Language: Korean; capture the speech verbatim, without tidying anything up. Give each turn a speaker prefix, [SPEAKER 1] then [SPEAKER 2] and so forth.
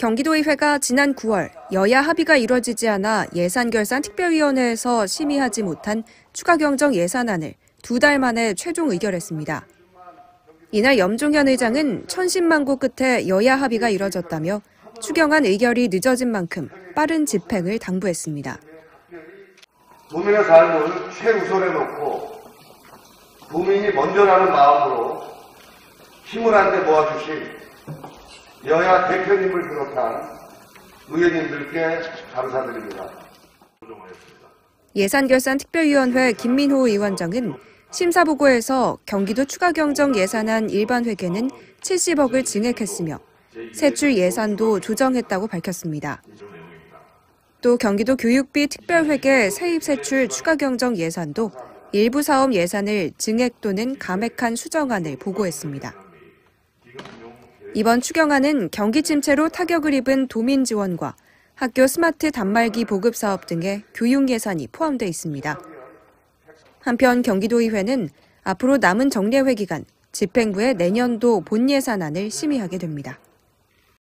[SPEAKER 1] 경기도의회가 지난 구월 여야 합의가 이뤄지지 않아 예산결산특별위원회에서 심의하지 못한 추가경정 예산안을 두 달 만에 최종 의결했습니다. 이날 염종현 의장은 천신만고 끝에 여야 합의가 이뤄졌다며 추경안 의결이 늦어진 만큼 빠른 집행을 당부했습니다.
[SPEAKER 2] 도민의 삶을 최우선에 놓고 도민이 먼저라는 마음으로 힘을 한데 모아주신 여야 대표님을 비롯한 의원님들께 감사드립니다.
[SPEAKER 1] 예산결산특별위원회 김민호 위원장은 심사보고에서 경기도 추가경정 예산안 일반 회계는 칠십억을 증액했으며 세출 예산도 조정했다고 밝혔습니다. 또 경기도 교육비 특별회계 세입세출 추가경정 예산도 일부 사업 예산을 증액 또는 감액한 수정안을 보고했습니다. 이번 추경안은 경기 침체로 타격을 입은 도민 지원과 학교 스마트 단말기 보급 사업 등의 교육 예산이 포함돼 있습니다. 한편 경기도의회는 앞으로 남은 정례회 기간 집행부의 내년도 본 예산안을 심의하게 됩니다.